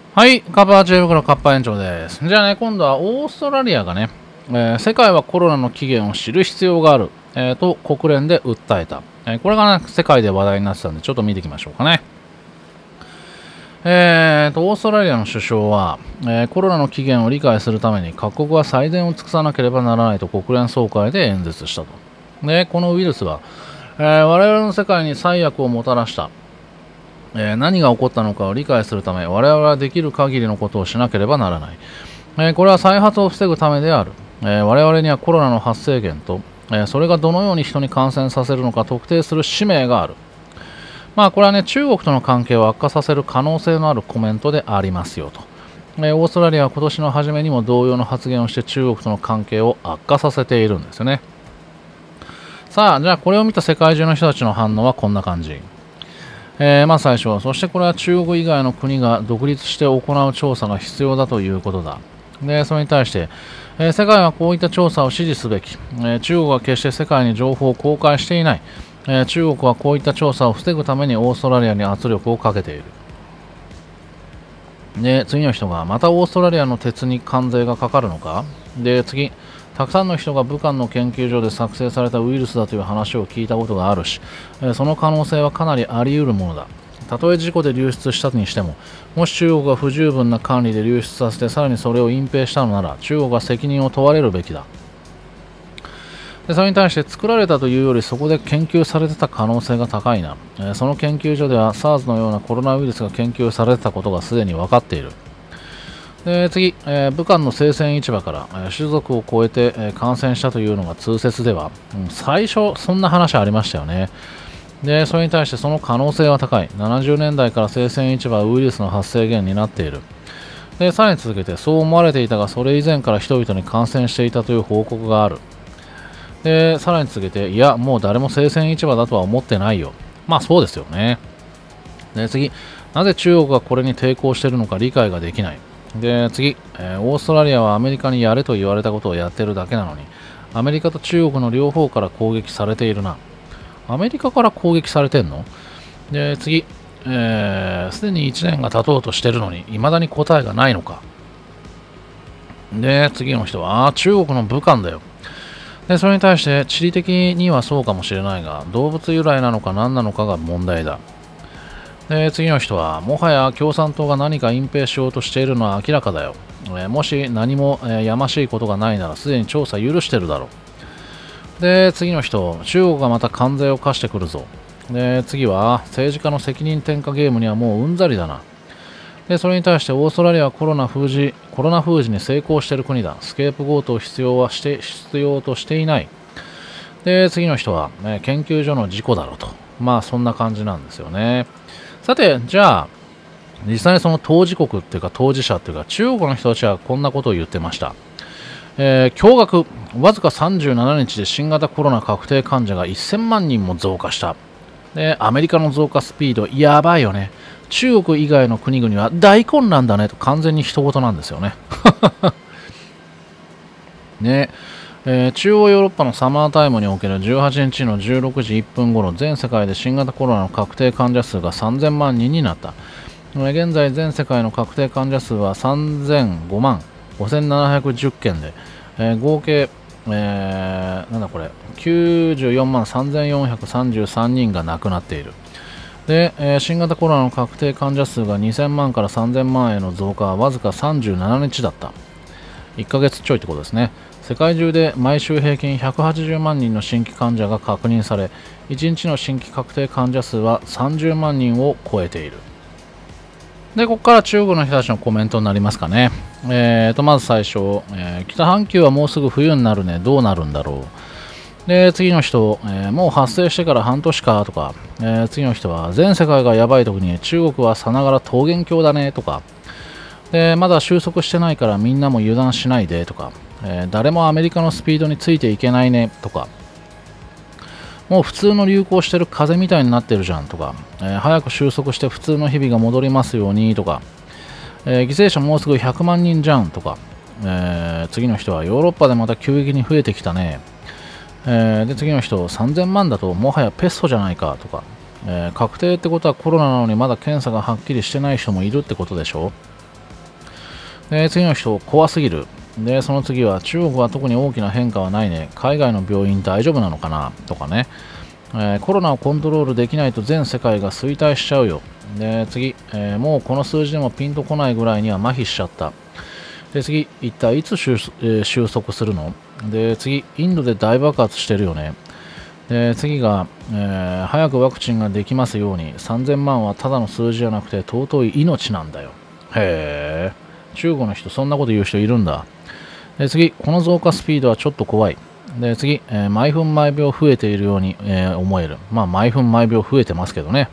はい、カッパ知恵袋カッパ園長です。じゃあね、今度はオーストラリアがね、世界はコロナの起源を知る必要がある、と国連で訴えた。これがね、世界で話題になってたんで、ちょっと見ていきましょうかね。オーストラリアの首相は、コロナの起源を理解するために各国は最善を尽くさなければならないと国連総会で演説したと。で、このウイルスは、我々の世界に災悪をもたらした。何が起こったのかを理解するため、我々はできる限りのことをしなければならない。これは再発を防ぐためである。我々にはコロナの発生源と、それがどのように人に感染させるのか特定する使命がある。これはね、中国との関係を悪化させる可能性のあるコメントでありますよと。オーストラリアは今年の初めにも同様の発言をして中国との関係を悪化させているんですよね。さあ、じゃあこれを見た世界中の人たちの反応はこんな感じ。まず最初は、そしてこれは中国以外の国が独立して行う調査が必要だということだ。で、それに対して、世界はこういった調査を支持すべき。中国は決して世界に情報を公開していない。中国はこういった調査を防ぐためにオーストラリアに圧力をかけている。で、次の人が、またオーストラリアの鉄に関税がかかるのか。で、次。たくさんの人が武漢の研究所で作成されたウイルスだという話を聞いたことがあるし、その可能性はかなりあり得るものだ。たとえ事故で流出したにしても、もし中国が不十分な管理で流出させてさらにそれを隠蔽したのなら、中国は責任を問われるべきだ。でそれに対して作られたというよりそこで研究されてた可能性が高いな。その研究所では SARS のようなコロナウイルスが研究されてたことがすでに分かっている。で次、武漢の生鮮市場から、種族を超えて、感染したというのが通説では、最初そんな話ありましたよね。でそれに対してその可能性は高い。70年代から生鮮市場はウイルスの発生源になっている。でさらに続けて、そう思われていたがそれ以前から人々に感染していたという報告がある。でさらに続けて、いやもう誰も生鮮市場だとは思ってないよ。そうですよね。で次、なぜ中国がこれに抵抗しているのか理解ができない。で次、オーストラリアはアメリカにやれと言われたことをやってるだけなのに、アメリカと中国の両方から攻撃されているな。アメリカから攻撃されてんの？で次、すでに1年が経とうとしてるのに未だに答えがないのか。で次の人は、中国の武漢だよ。でそれに対して地理的にはそうかもしれないが、動物由来なのか何なのかが問題だ。で次の人は、もはや共産党が何か隠蔽しようとしているのは明らかだよ。もし何も、やましいことがないならすでに調査許してるだろう。で次の人、中国がまた関税を課してくるぞ。で次は、政治家の責任転嫁ゲームにはもううんざりだな。でそれに対してオーストラリアはコロナ封じに成功している国だ。スケープゴートを必要としていない。で次の人は、研究所の事故だろうと。そんな感じなんですよね。さて、じゃあ、実際にその当事国っていうか当事者っていうか中国の人たちはこんなことを言ってました。驚愕、わずか37日で新型コロナ確定患者が1000万人も増加した。で、アメリカの増加スピード、やばいよね。中国以外の国々は大混乱だねと完全に一言なんですよね。ね。中央ヨーロッパのサマータイムにおける18日の16時1分頃、全世界で新型コロナの確定患者数が3000万人になった。現在全世界の確定患者数は3005万5710件で、合計、94万3433人が亡くなっている。で、新型コロナの確定患者数が2000万から3000万への増加はわずか37日だった。1ヶ月ちょいってことですね。世界中で毎週平均180万人の新規患者が確認され、1日の新規確定患者数は30万人を超えている。で、ここから中国の人たちのコメントになりますかね。まず最初、北半球はもうすぐ冬になるね。どうなるんだろう。で、次の人、もう発生してから半年かとか、次の人は全世界がやばい時に中国はさながら桃源郷だねとか、で、まだ収束してないからみんなも油断しないでとか、誰もアメリカのスピードについていけないねとか、もう普通の流行してる風邪みたいになってるじゃんとか、早く収束して普通の日々が戻りますようにとか、犠牲者もうすぐ100万人じゃんとか、次の人はヨーロッパでまた急激に増えてきたね。で次の人、3000万だともはやペストじゃないかとか、確定ってことはコロナなのにまだ検査がはっきりしてない人もいるってことでしょ。 で、次の人、怖すぎる。で、その次は、中国は特に大きな変化はないね。海外の病院大丈夫なのかなとかね。コロナをコントロールできないと全世界が衰退しちゃうよ。で、次、もうこの数字でもピンとこないぐらいには麻痺しちゃった。で、次、一体いつ収束するの？で、次、インドで大爆発してるよね。で、次が、早くワクチンができますように、3000万はただの数字じゃなくて尊い命なんだよ。へえ、中国の人、そんなこと言う人いるんだ。で、次、この増加スピードはちょっと怖い。で、次、毎分毎秒増えているように、思える。まあ、毎分毎秒増えてますけどね。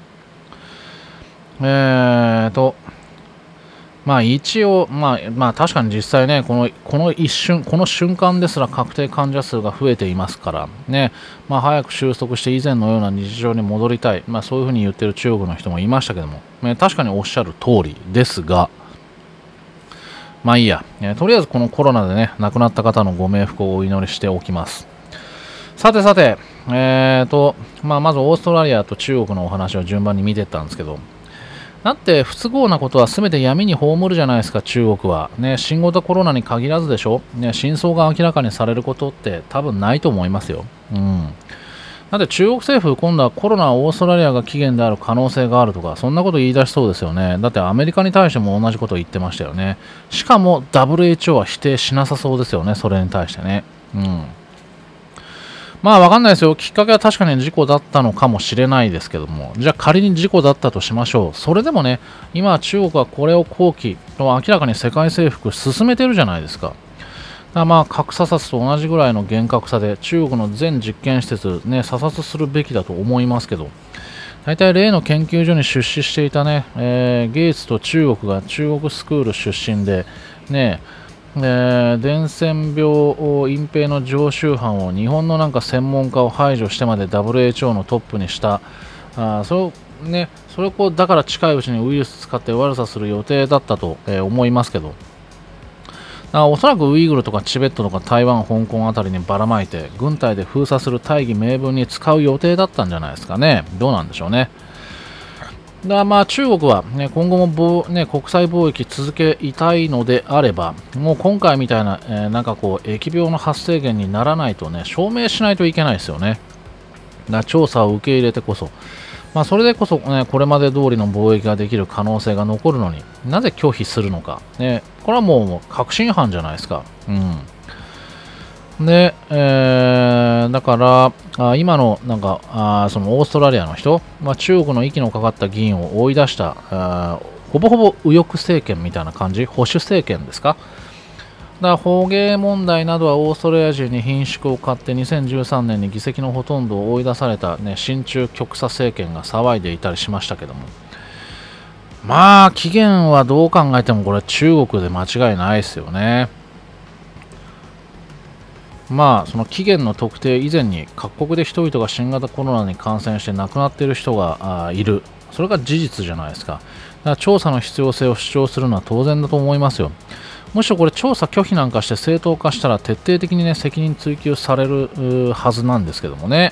まあ一応、まあ確かに実際ね、この一瞬、この瞬間ですら確定患者数が増えていますからね、まあ早く収束して以前のような日常に戻りたい、まあそういうふうに言ってる中国の人もいましたけども、確かにおっしゃる通りですが、まあいいや、とりあえずこのコロナでね、亡くなった方のご冥福をお祈りしておきます。さてさて、まあまずオーストラリアと中国のお話を順番に見ていったんですけど、だって不都合なことは全て闇に葬るじゃないですか、中国は。ね、新型コロナに限らずでしょ、ね、真相が明らかにされることって多分ないと思いますよ。だって中国政府、今度はコロナはオーストラリアが起源である可能性があるとか、そんなこと言い出しそうですよね。だってアメリカに対しても同じことを言ってましたよね。しかも WHO は否定しなさそうですよね、それに対してね。まあわかんないですよ。きっかけは確かに事故だったのかもしれないですけども、じゃあ仮に事故だったとしましょう。それでもね、今中国はこれを後期と明らかに世界征服進めてるじゃないですか。だからまあ核査察と同じぐらいの厳格さで中国の全実験施設ね、査察するべきだと思いますけど、大体例の研究所に出資していたね、ゲイツと中国が中国スクール出身でね、伝染病隠蔽の常習犯を日本のなんか専門家を排除してまで WHO のトップにしたそれをこうだから近いうちにウイルス使って悪さする予定だったと、思いますけど、おそらくウイグルとかチベットとか台湾、香港あたりにばらまいて軍隊で封鎖する大義名分に使う予定だったんじゃないですかね。どうなんでしょうね。まあ中国は、ね、今後も国際貿易続けたいのであれば、もう今回みたいな、なんかこう疫病の発生源にならないとね、証明しないといけないですよね。調査を受け入れてこそ、まあ、それでこそ、ね、これまで通りの貿易ができる可能性が残るのになぜ拒否するのか、ね、これはもう確信犯じゃないですか。で、だから今のなんかそのオーストラリアの人、中国の息のかかった議員を追い出したほぼほぼ右翼政権みたいな感じ、保守政権ですか。だから捕鯨問題などはオーストラリア人に貧縮を買って2013年に議席のほとんどを追い出された、親中極左政権が騒いでいたりしましたけども、まあ期限はどう考えてもこれ中国で間違いないですよね。まあその期限の特定以前に各国で人々が新型コロナに感染して亡くなっている人がいる、それが事実じゃないですか。だから調査の必要性を主張するのは当然だと思いますよ。むしろこれ調査拒否なんかして正当化したら徹底的にね責任追及されるはずなんですけどもね。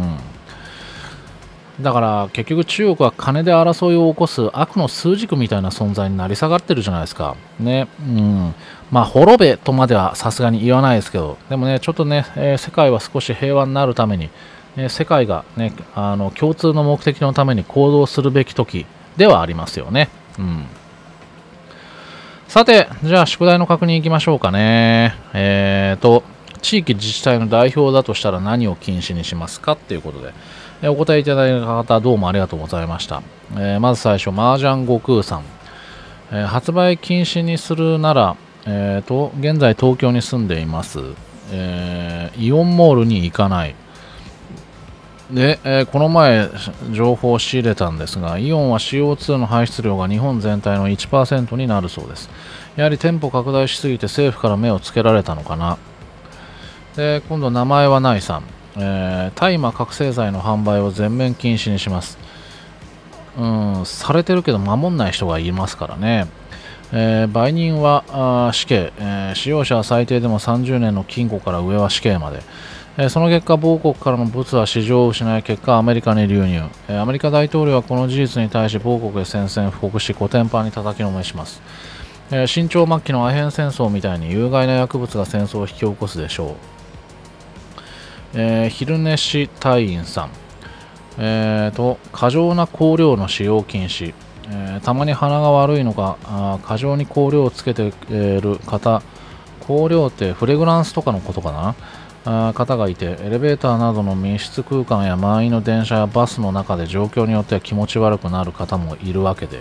だから結局中国は金で争いを起こす悪の枢軸みたいな存在になり下がってるじゃないですか。ね。まあ滅べとまではさすがに言わないですけど、でもねちょっとね、世界は少し平和になるために、世界がね共通の目的のために行動するべき時ではありますよね。さて、じゃあ宿題の確認いきましょうかね。地域自治体の代表だとしたら何を禁止にしますかっていうことで、お答えいただいた方どうもありがとうございました。まず最初、麻雀悟空さん。発売禁止にするなら、現在東京に住んでいます。イオンモールに行かない。で、この前情報を仕入れたんですが、イオンは CO2 の排出量が日本全体の 1% になるそうです。やはり店舗拡大しすぎて政府から目をつけられたのかな。で、今度名前はないさん。大麻覚醒剤の販売を全面禁止にします。されてるけど守んない人がいますからね。売人は死刑、使用者は最低でも30年の禁錮から上は死刑まで。その結果、某国からの物は市場を失い、結果、アメリカに流入。アメリカ大統領はこの事実に対し、某国へ宣戦布告し、コテンパンに叩きのめします。 清朝末期のアヘン戦争みたいに有害な薬物が戦争を引き起こすでしょう。昼寝し隊員さん、過剰な香料の使用禁止、たまに鼻が悪いのか過剰に香料をつけている方、香料ってフレグランスとかのことかな、方がいて、エレベーターなどの密室空間や満員の電車やバスの中で状況によっては気持ち悪くなる方もいるわけで、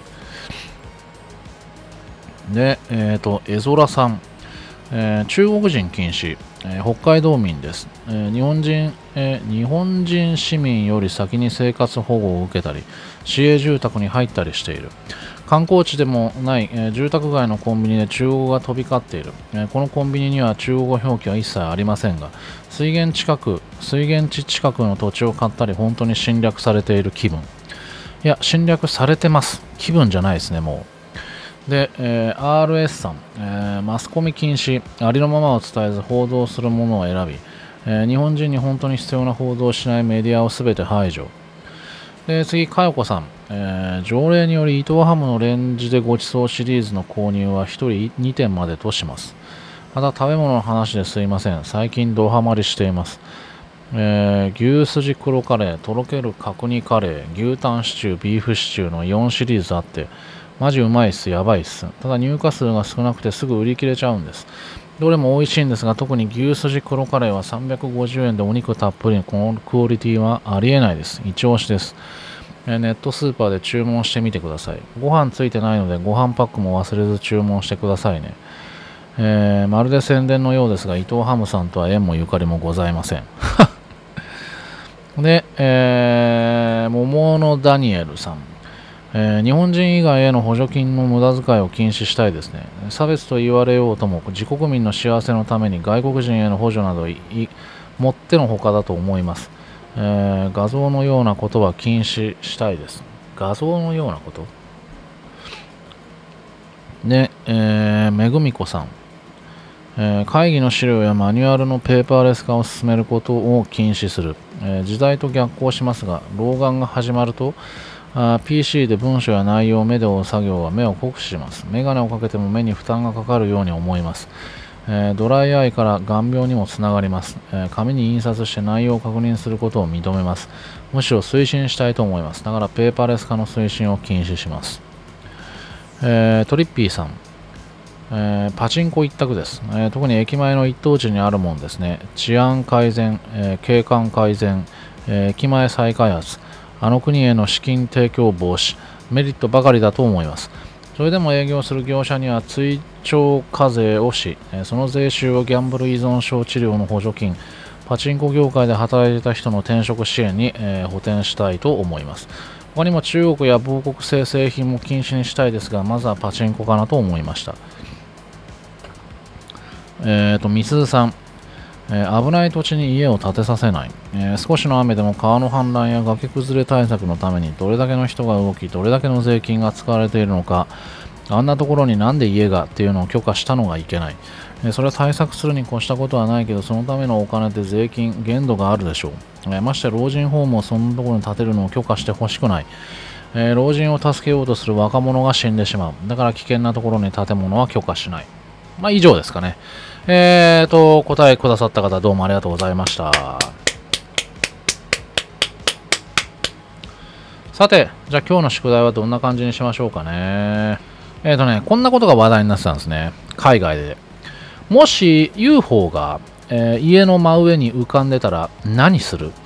エゾラさん、中国人禁止、北海道民です、日本人市民より先に生活保護を受けたり市営住宅に入ったりしている。観光地でもない、住宅街のコンビニで中国語が飛び交っている、このコンビニには中国語表記は一切ありませんが、水源地近くの土地を買ったり本当に侵略されている気分。いや、侵略されてます。気分じゃないですね、もう。で、RS さん、マスコミ禁止、ありのままを伝えず報道するものを選び、日本人に本当に必要な報道をしないメディアをすべて排除。で、次、かよこさん、条例により伊藤ハムのレンジでごちそうシリーズの購入は1人2点までとします。また食べ物の話ですいません。最近ドハマりしています。牛すじ黒カレー、とろける角煮カレー、牛タンシチュー、ビーフシチューの4シリーズあって、マジうまいっす、やばいっす。ただ入荷数が少なくてすぐ売り切れちゃうんです。どれも美味しいんですが、特に牛すじ黒カレーは350円でお肉たっぷり、このクオリティはありえないです。一押しです。ネットスーパーで注文してみてください。ご飯ついてないのでご飯パックも忘れず注文してくださいね。まるで宣伝のようですが、伊藤ハムさんとは縁もゆかりもございません。で、桃のダニエルさん。日本人以外への補助金の無駄遣いを禁止したいですね。差別と言われようとも自国民の幸せのために外国人への補助などもってのほかだと思います。画像のようなことは禁止したいです。画像のようなことで、めぐみこさん、会議の資料やマニュアルのペーパーレス化を進めることを禁止する。時代と逆行しますが、老眼が始まるとPC で文章や内容を目で追う作業は目を酷使します。メガネをかけても目に負担がかかるように思います。ドライアイから眼病にもつながります。紙に印刷して内容を確認することを認めます。むしろ推進したいと思います。だからペーパーレス化の推進を禁止します。トリッピーさん、パチンコ一択です。特に駅前の一等地にあるもんですね。治安改善、景観改善、駅前再開発、あの国への資金提供防止、メリットばかりだと思います。それでも営業する業者には追徴課税をし、その税収をギャンブル依存症治療の補助金、パチンコ業界で働いていた人の転職支援に、補填したいと思います。他にも中国や某国製製品も禁止にしたいですが、まずはパチンコかなと思いました。みすずさん、危ない土地に家を建てさせない、少しの雨でも川の氾濫や崖崩れ対策のためにどれだけの人が動きどれだけの税金が使われているのか、あんなところになんで家がっていうのを許可したのがいけない、それは対策するに越したことはないけど、そのためのお金って税金限度があるでしょう。まして老人ホームをそんなところに建てるのを許可してほしくない。老人を助けようとする若者が死んでしまう。だから危険なところに建物は許可しない。まあ以上ですかね。答えくださった方どうもありがとうございました。さて、じゃあ今日の宿題はどんな感じにしましょうかね。こんなことが話題になってたんですね。海外で。もし UFO が、家の真上に浮かんでたら何する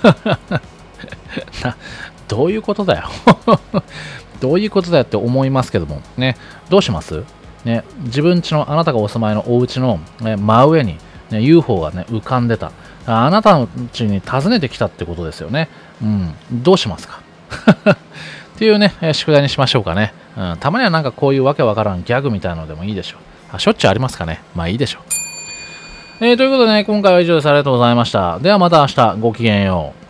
どういうことだよどういうことだよって思いますけども。ね、どうしますね、自分家のあなたがお住まいのお家の、真上に、ね、UFO が、ね、浮かんでた。あなたの家に訪ねてきたってことですよね。うん、どうしますかっていうね、宿題にしましょうかね。たまにはなんかこういうわけわからんギャグみたいなのでもいいでしょう。しょっちゅうありますかね。まあいいでしょう。ということでね、今回は以上です。ありがとうございました。ではまた明日、ごきげんよう。